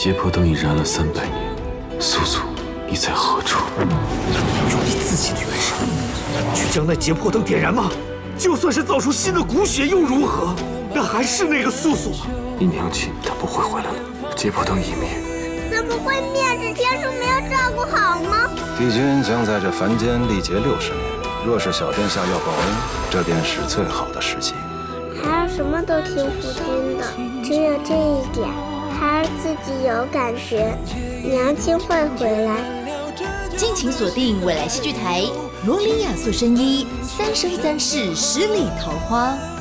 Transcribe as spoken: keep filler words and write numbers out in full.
劫魄灯已燃了三百年，素素，你在何处？ 用你自己的元神去将那劫魄灯点燃吗？就算是造出新的骨血又如何？那还是那个素素吗？ 你娘亲她不会回来了，劫魄灯已灭。 那不会灭这天书没有照顾好吗？ 帝君将在这凡间历劫六十年，若是小殿下要报恩，这便是最好的时机。 孩儿什么都听父亲的，只有这一点，孩儿自己有感觉，娘亲会回来。 敬请锁定未来戏剧台，罗琳雅素声一《三生三世十里桃花》。